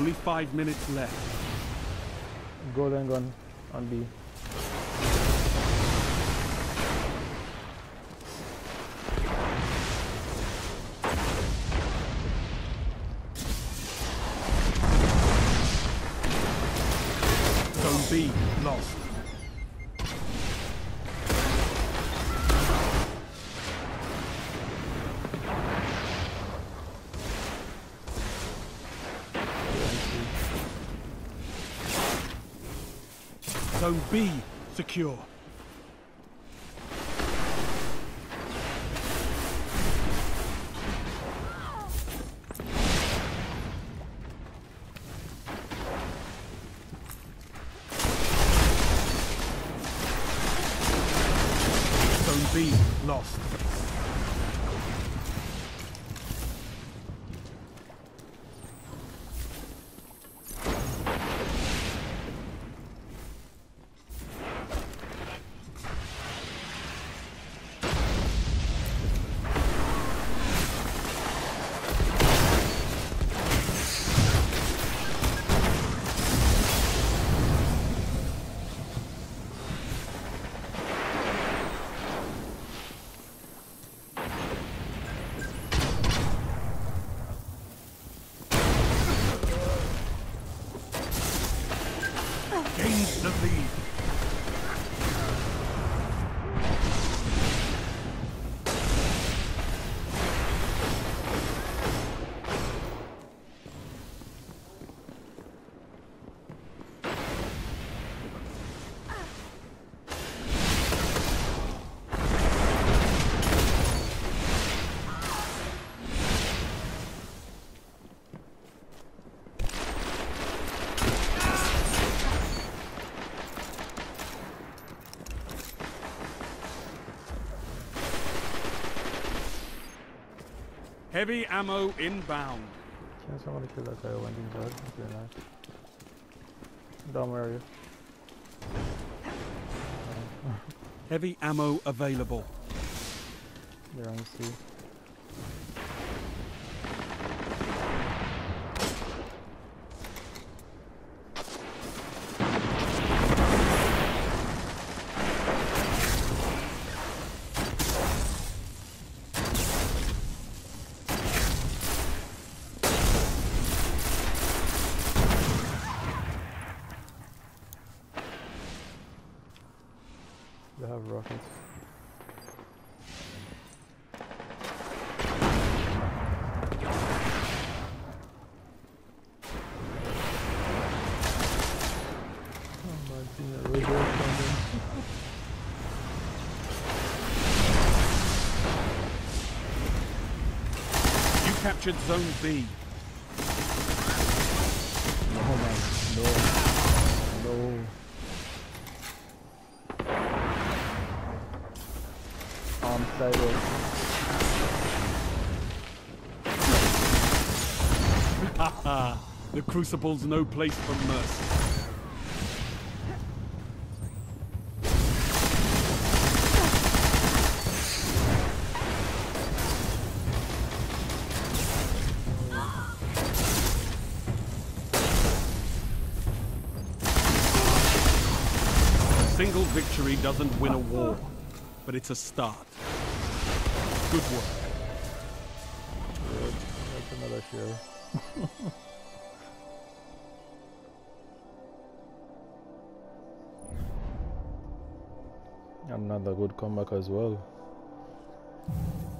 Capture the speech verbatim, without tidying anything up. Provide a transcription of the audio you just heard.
Only five minutes left. Golden gun on B. Zone B lost. Zone B secure. Zone B lost. Gains the lead. Heavy ammo inbound. Can somebody kill that guy when he's dead? Very nice. Down where are you? Heavy ammo available. They're on C. They have rockets. Oh my god, really good funding. You captured Zone B. Oh my, no. No. On side. Haha, the Crucible's no place for mercy. A single victory doesn't win a war, but it's a start. Good work. Good. That's another share. Another good comeback as well.